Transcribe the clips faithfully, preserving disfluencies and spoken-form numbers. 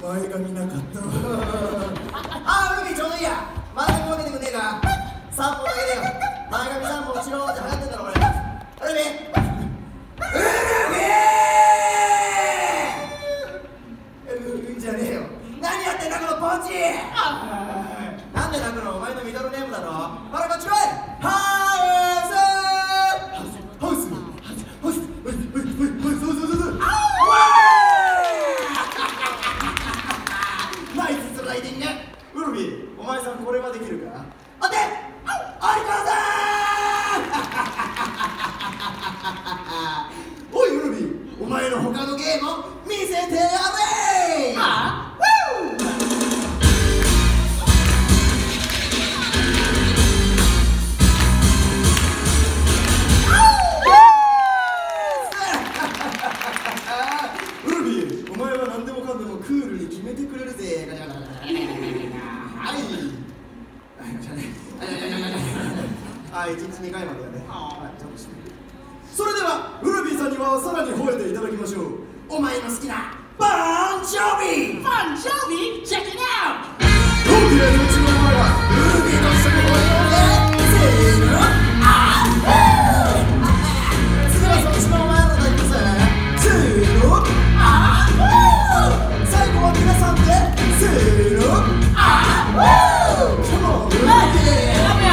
前髪なかったあー、ルビーちょうどいいや。前髪分けてくんねえか。さんぼんだけでよ。前髪さんぼんしろって流行ってんだろこれ。ルビールビールビーじゃねえよ。何やってんだこのポンチ。なんで泣くの。お前のミドルネームだろ。ほらこっち来い。ハウスハウスハウスハウスハウスナイススライディング。ウルビー、お前さんこれはできるか。当てアイコラさんおいウルビー、お前の他のゲームを見せてやれ。はあクールに決めてくれるぜ。はいはい、いちにちにかいまでだね。はい、ちゃんとして。それではウルビーさんにはさらに吠えていただきましょう。お前の好きなバンジョービー。バンジョービー、チェックイットアウト。オーケー、うちのお前はウルビーと一緒に吠えようぜ。せーの、あー。次はそっちのお前らだけぜ。せーの、あー。最後は皆さんでせーの、あー。Come on, Ruby.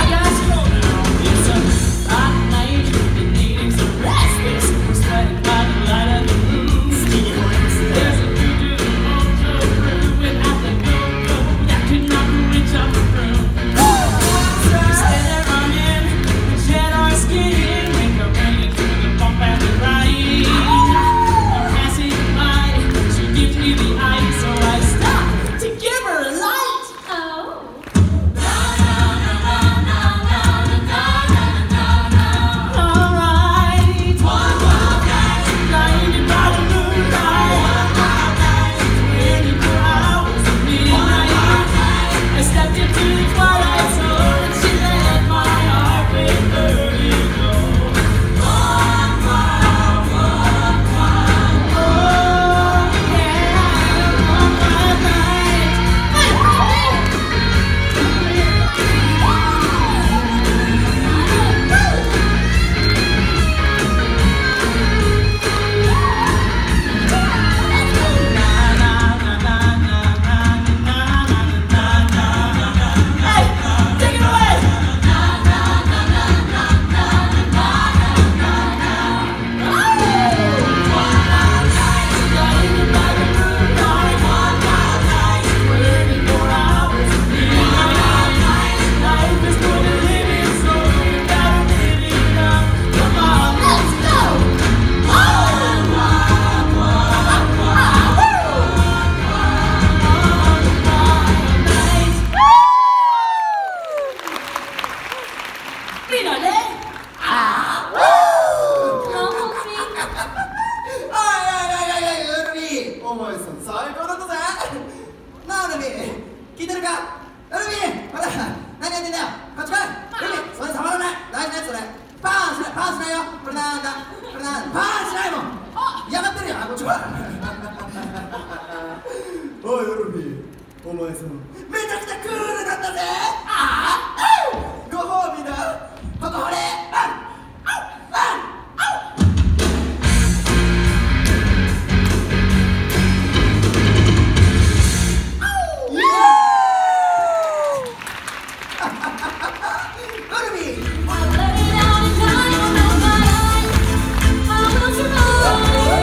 おいウルビー、お前さんめちゃくちゃクールだったぜ。ああ、ご褒美だ。ここ掘れ。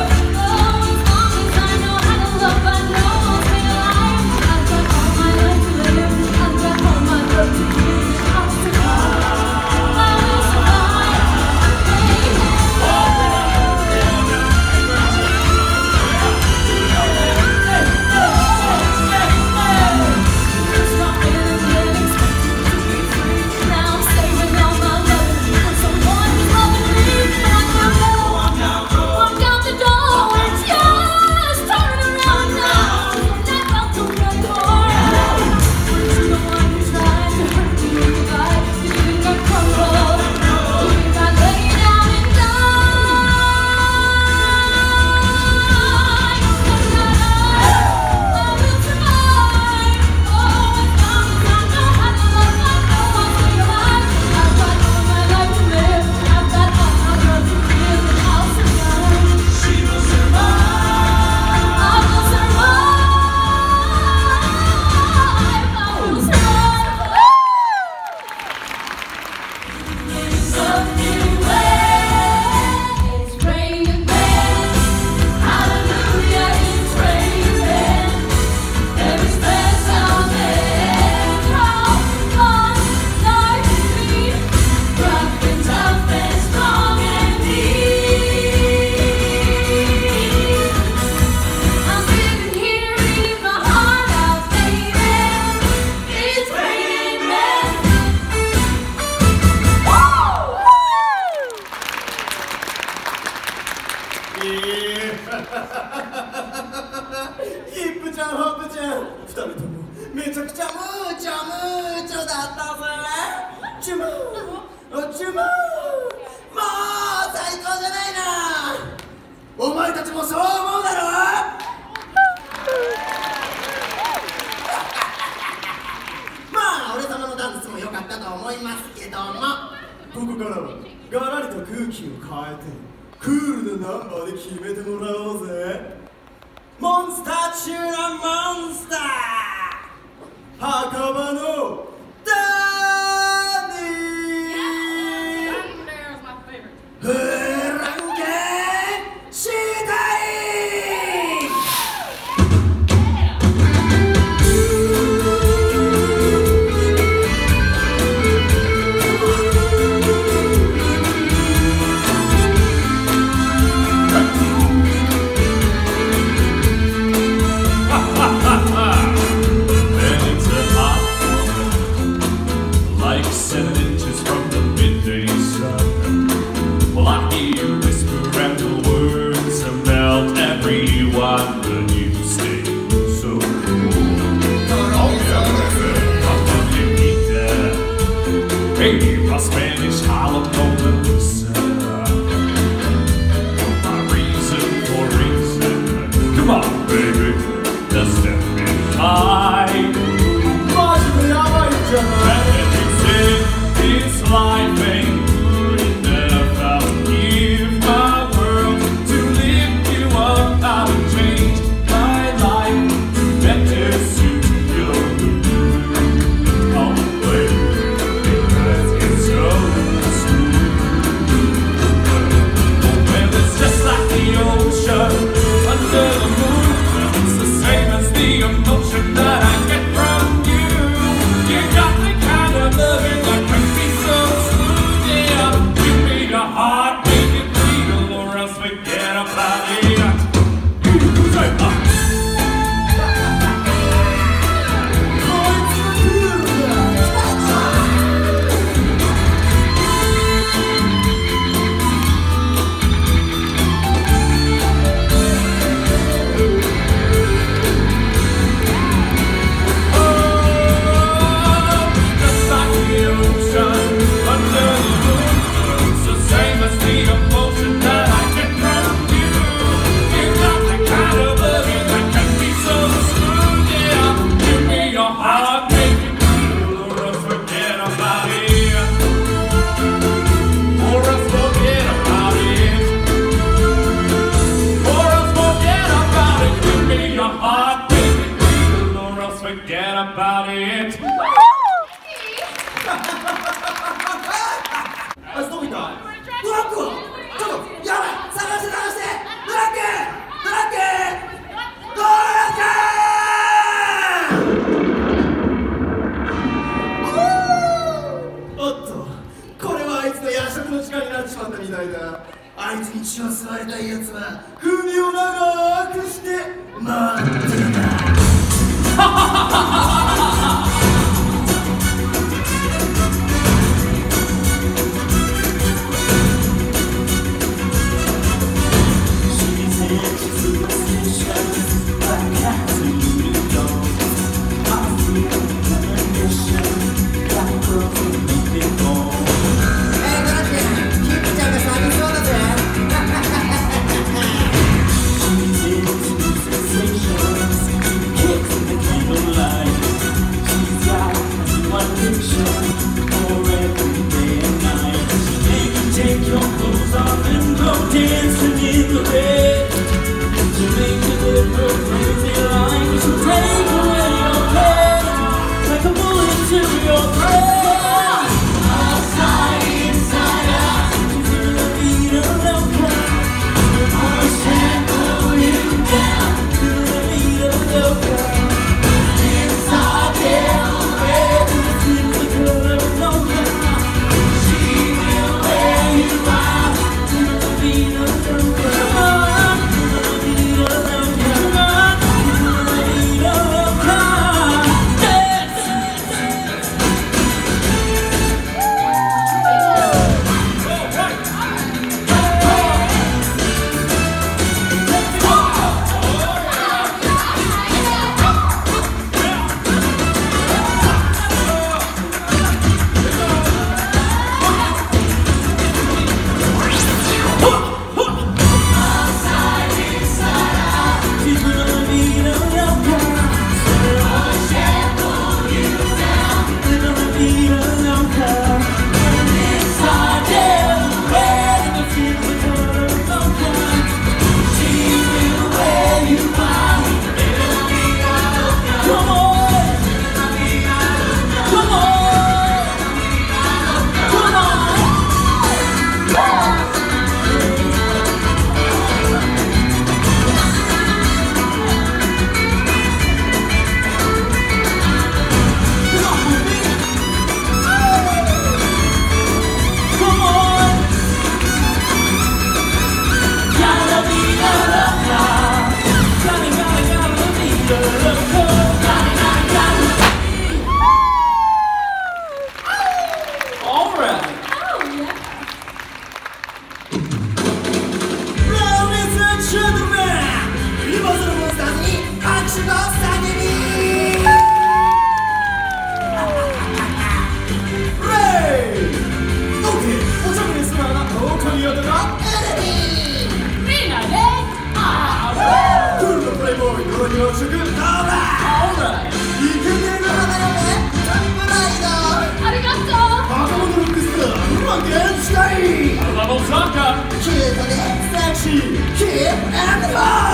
I もそう思うだろまあ俺様のダンスも良かったと思いますけども、ここからはガラリと空気を変えてクールなナンバーで決めてもらおうぜ。モンスター中のモンスター、墓場のダーニー、フランケンシュタイン。 Seven inches from the midday sun. Well, I hear you whisper and the words that melt everyone, but you stay so cool. Oh yeah, how come you need that? Hey, my Spanish Harlem Mona Lisa. My reason for reason. Come on, baby, let's step inside. This life ain't good enough. I'll give my world to lift you up. I will change my life to better suit your mood. Oh, baby, because it's so smooth. Well, it's just like the ocean under the moon. It's the same as the emotion that I get from you. You got the kind of loving that can be so smooth, yeah. Give me your heart, make it real, or else forget about it. Say, uh. Forget about it. あいつどこ行った？ドラッグは？ちょっとやばい、探して探して、ドラッグドラッグドラッグ。おっと、これはあいつの夜食の時間になってしまったみたいだ。あいつに血を吸われたいやつは首を長くして待ってるな。 Sensation 時の食ドーライイケてる花嫁タンプライドありがとう赤本ロックスターフランケンシュタインアルバム参加キュートでセクシーキープアンドファイ